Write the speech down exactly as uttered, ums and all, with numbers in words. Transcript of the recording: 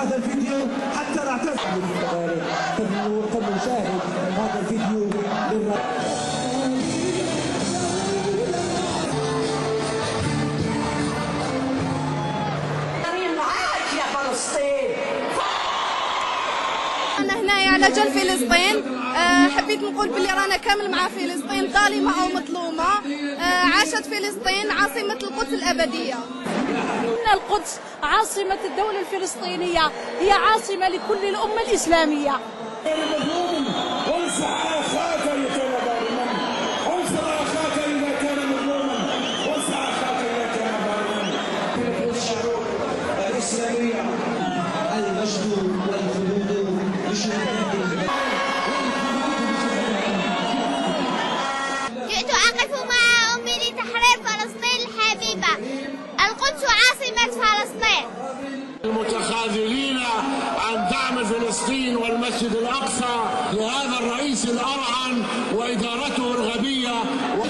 هذا الفيديو حتى نعتز قبل نشاهد هذا الفيديو أنا هنايا على جال فلسطين. أه حبيت نقول بلي رانا كامل مع فلسطين ظالمة أو مظلومة. أه عاشت فلسطين عاصمة القدس الأبدية. إن القدس عاصمة الدولة الفلسطينية، هي عاصمة لكل الأمة الإسلامية. المظلوم وانصر أخاك إذا كان ظالما، انصر أخاك إذا كان مظلوما، وانصر أخاك إذا كان ظالما. الشعوب الإسلامية المجد والخلود لشهداء. جئت أقف مع أمي لتحرير فلسطين الحبيبة. القدس عاصمة فلسطين. المتخاذلين عن دعم فلسطين والمسجد الأقصى لهذا الرئيس الأرعن وإدارته الغبية.